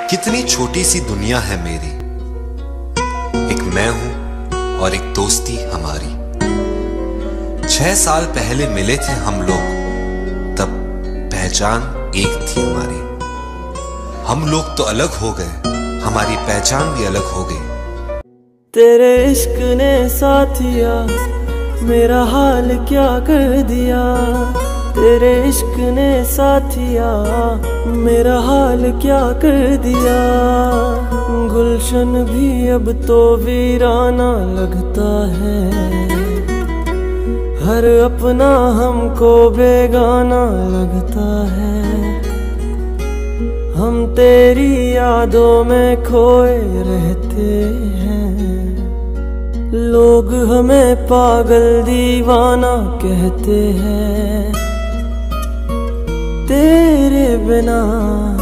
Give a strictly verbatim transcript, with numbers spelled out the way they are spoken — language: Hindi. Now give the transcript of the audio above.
कितनी छोटी सी दुनिया है मेरी, एक मैं हूं और एक दोस्ती हमारी। छह साल पहले मिले थे हम लोग, तब पहचान एक थी हमारी। हम लोग तो अलग हो गए, हमारी पहचान भी अलग हो गई। तेरे इश्क ने साथिया मेरा हाल क्या कर दिया, तेरे इश्क ने साथिया मेरा हाल क्या कर दिया। गुलशन भी अब तो वीराना लगता है, हर अपना हमको बेगाना लगता है। हम तेरी यादों में खोए रहते हैं, लोग हमें पागल दीवाना कहते हैं। तेरे बिना